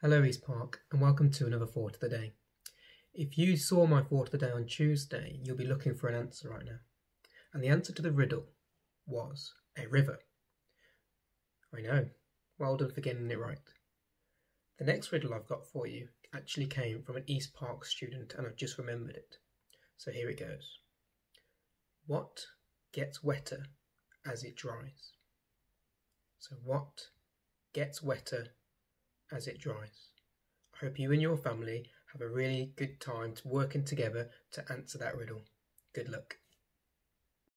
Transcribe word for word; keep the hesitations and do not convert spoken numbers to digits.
Hello East Park and welcome to another thought of the day. If you saw my thought of the day on Tuesday, you'll be looking for an answer right now. And the answer to the riddle was a river. I know, well done for getting it right. The next riddle I've got for you actually came from an East Park student and I've just remembered it. So here it goes. What gets wetter as it dries? So what gets wetter as it dries? I hope you and your family have a really good time working together to answer that riddle. Good luck.